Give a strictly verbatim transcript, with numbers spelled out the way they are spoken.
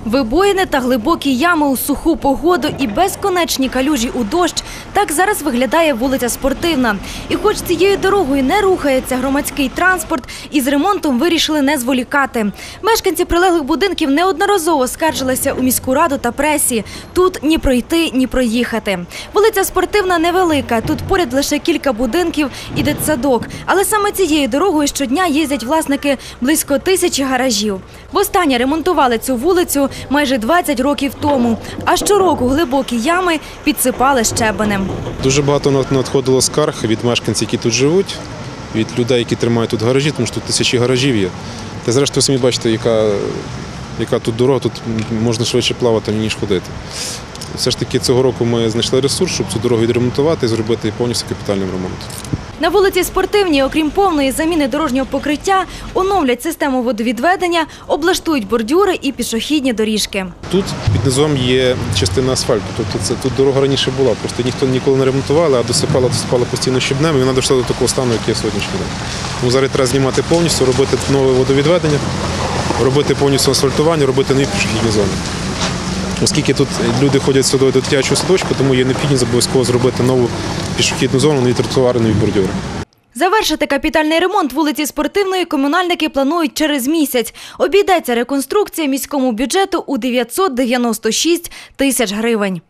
Вибоїни та глибокі ями у суху погоду і безконечні калюжі у дощ – так зараз виглядає вулиця Спортивна. І хоч цією дорогою не рухається громадський транспорт, із ремонтом вирішили не зволікати. Мешканці прилеглих будинків неодноразово скаржилися у міську раду та пресі. Тут ні пройти, ні проїхати. Вулиця Спортивна невелика, тут поряд лише кілька будинків і дитсадок. Але саме цією дорогою щодня їздять власники близько тисячі гаражів. Востаннє ремонтували цю вулицю майже двадцять років тому, а щороку глибокі ями підсипали щебенем. Дуже багато надходило скарг від мешканців, які тут живуть, від людей, які тримають тут гаражі, тому що тут тисячі гаражів є. Та зрештою самі бачите, яка, яка тут дорога, тут можна швидше плавати, ніж ходити. Все ж таки цього року ми знайшли ресурс, щоб цю дорогу відремонтувати і зробити повністю капітальний ремонт. На вулиці Спортивній, окрім повної заміни дорожнього покриття, оновлять систему водовідведення, облаштують бордюри і пішохідні доріжки. Тут під низом є частина асфальту, тобто це, тут дорога раніше була, просто ніхто ніколи не ремонтували, а досипала, досипала постійно щебнем, і вона дійшла до такого стану, який є сьогоднішній день. Тому зараз треба знімати повністю, робити нове водовідведення, робити повністю асфальтування, робити нові пішохідні зони. Оскільки тут люди ходять сюди до дитячого садочку, тому є необхідність обов'язково зробити нову пішохідну зону, нові тротуари, нові бордюри. Завершити капітальний ремонт вулиці Спортивної комунальники планують через місяць. Обійдеться реконструкція міському бюджету у дев'ятсот дев'яносто шість тисяч гривень.